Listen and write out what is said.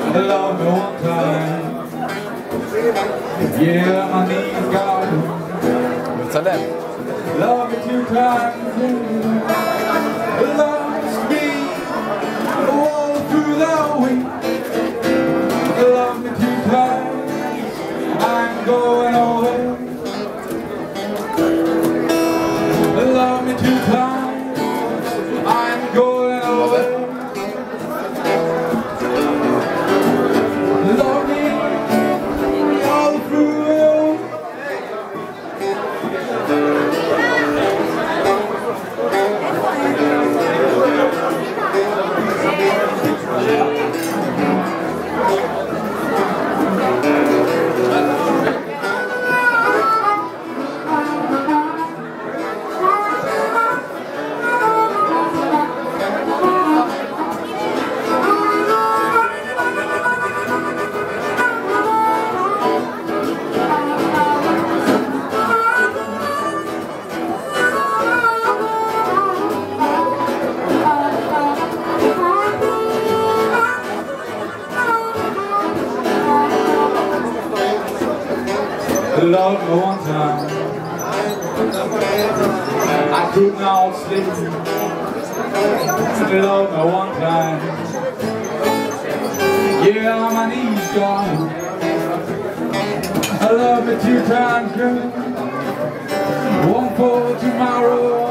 Love me one time. Yeah, my knees got it. מצלם. Love me two times. Love me all through the week. Love me two times. I'm going away. Love me two times. I'm going away. Love me all through the week. Love me one time. I could not sleep. Love me one time. Yeah, my knees gone. I love me two times, girl. One for tomorrow.